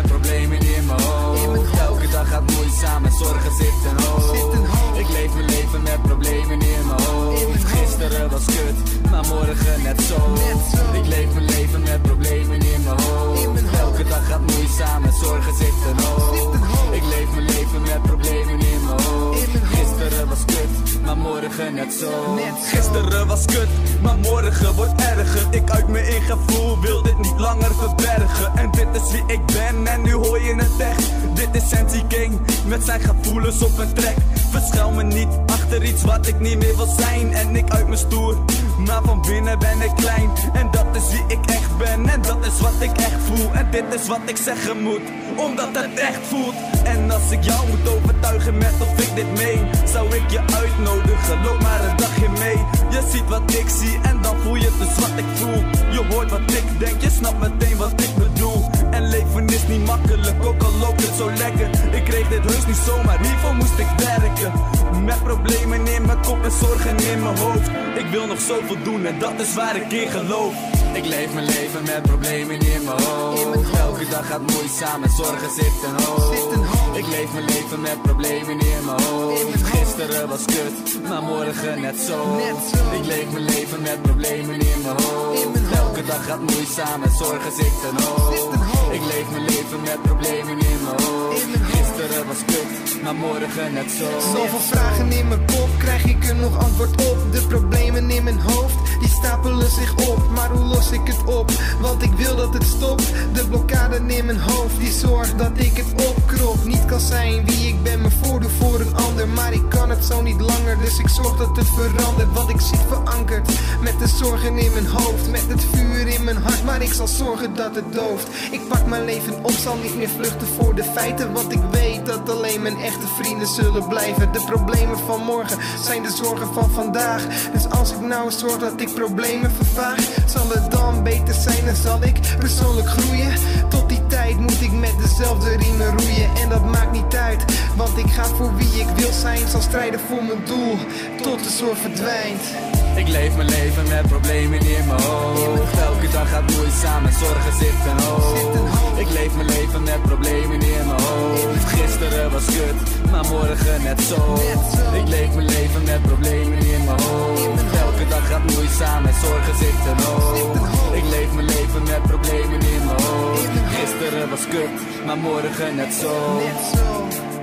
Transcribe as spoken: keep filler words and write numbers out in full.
problemen in mijn hoofd. Elke dag gaat moeizaam en zorgen zitten hoog. Ik leef mijn leven met problemen in mijn hoofd. Gisteren was kut, maar morgen net zo. Ik leef mijn leven met problemen in mijn hoofd. Elke dag gaat moeizaam en zorgen zitten hoog. Ik leef mijn leven met problemen in mijn hoofd. Gisteren was kut, maar morgen net zo. Gisteren was kut, maar morgen wordt erger. Ik uit me in gevoel, wil dit niet langer verbergen. En dit is wie ik ben en nu hoor je het echt. Dit is Sensi King, met zijn gevoelens op een track. Verschuil me niet achter iets wat ik niet meer wil zijn. En ik uit me stoer, maar van binnen ben ik klein. En dat is wie ik echt ben en dat is wat ik echt voel. En dit is wat ik zeggen moet, omdat het echt voelt. En als ik jou moet overtuigen met of ik dit meen, zou ik je uitnodigen, loop maar een dagje mee. Je ziet wat ik zie en dan voel je dus wat ik voel. Je hoort wat ik denk, je snapt meteen wat ik bedoel. En leven is niet makkelijk, ook al loopt het zo lekker. Ik kreeg dit heus niet zomaar, hiervoor moest ik werken. Met problemen in mijn kop en zorgen in mijn hoofd. Ik wil nog zoveel doen en dat is waar ik in geloof. Ik leef mijn leven met problemen in mijn hoofd. Elke dag gaat moeizaam en zorgen zitten hoog. Ik leef mijn leven met problemen in mijn hoofd. Gisteren was kut, maar morgen net zo. Ik leef mijn leven met problemen in mijn hoofd. Elke dag gaat moeizaam en zorgen zitten hoog. Ik leef mijn leven met problemen in mijn hoofd. Gisteren was kut, maar morgen net zo. Zoveel vragen in mijn kop, krijg ik er nog antwoord op. De problemen in mijn hoofd, die stapelen zich op. Maar hoe los ik het op? Want ik wil dat het stopt. De blokkade in mijn hoofd, die zorgt dat ik het opkrop. Niet kan zijn wie ik ben, me voordoe voor een ander. Maar ik kan het zo niet langer, dus ik zorg dat het verandert. Wat ik zie verankerd, met de zorgen in mijn hoofd. Met het vuur in mijn hart, maar ik zal zorgen dat het dooft. Ik pak mijn leven op, zal niet meer vluchten voor de feiten. Want ik weet dat alleen mijn echte vrienden zullen blijven. De problemen van morgen zijn de zorgen van vandaag. Dus als ik nou zorg dat ik problemen vervaag, zal het dan beter zijn en zal ik persoonlijk groeien. Tot die tijd moet ik met dezelfde riemen roeien. En dat maakt niet uit, want ik ga voor wie ik wil zijn. Zal strijden voor mijn doel, tot de zorg verdwijnt. Ik leef mijn leven met problemen in mijn hoofd. Elke dag gaat moeizaam en zorgen zitten hoog. Ik leef mijn leven met problemen in mijn hoofd. Gisteren was kut, maar morgen net zo. Ik leef mijn leven met problemen in mijn hoofd. Elke dag gaat moeizaam en zorgen zitten hoog. Ik leef mijn leven met problemen in mijn hoofd. Gisteren was kut, maar morgen net zo.